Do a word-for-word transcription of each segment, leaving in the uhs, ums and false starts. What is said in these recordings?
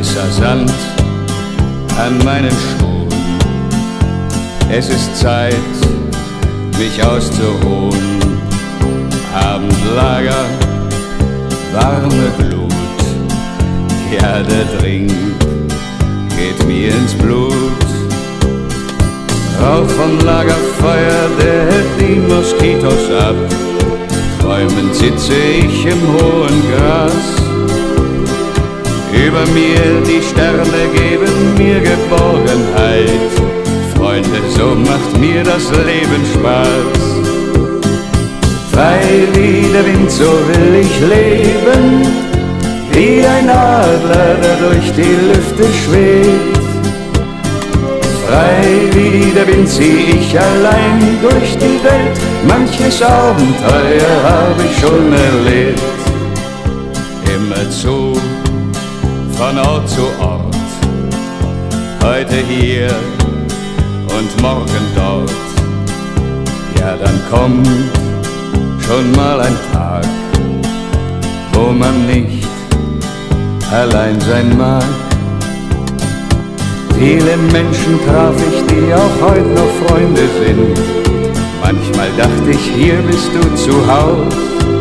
weißer Sand an meinen Schuhen. Es ist Zeit, mich auszuruhen. Abendlager, warme Glut, ja, der Drink geht mir ins Blut. Rauch vom Lagerfeuer, der hält die Moskitos ab. Träumend sitze ich im hohen Gras. Über mir die Sterne geben mir Geborgenheit. Freunde, so macht mir das Leben Spaß. Frei wie der Wind, so will ich leben, wie ein Adler, der durch die Lüfte schwebt. Frei wie der Wind zieh ich allein durch die Welt, manches Abenteuer hab ich schon erlebt. Immerzu, von Ort zu Ort, heute hier und morgen dort. Ja, dann kommt schon mal ein Tag, wo man nicht allein sein mag. Viele Menschen traf ich, die auch heute noch Freunde sind. Manchmal dachte ich, hier bist du zu Haus.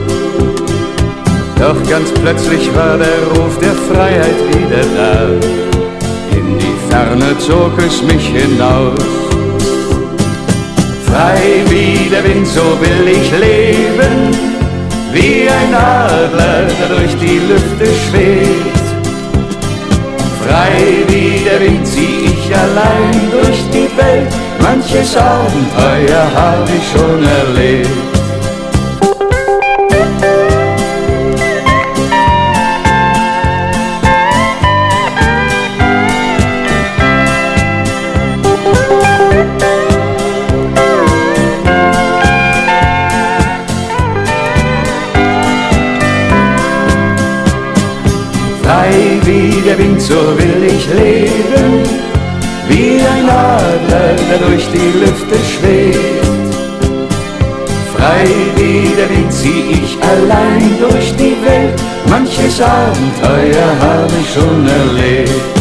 Doch ganz plötzlich war der Ruf der Freiheit wieder da. In die Ferne zog es mich hinaus. Frei wie der Wind, so will ich leben, wie ein Adler, der durch die Lüfte schwebt. Frei wie der Wind zieh ich allein durch die Welt, manches Abenteuer hab ich schon erlebt. Frei wie der Wind, so will ich leben, wie ein Adler, der durch die Lüfte schwebt. Frei wie der Wind zieh ich allein durch die Welt, manches Abenteuer hab ich schon erlebt.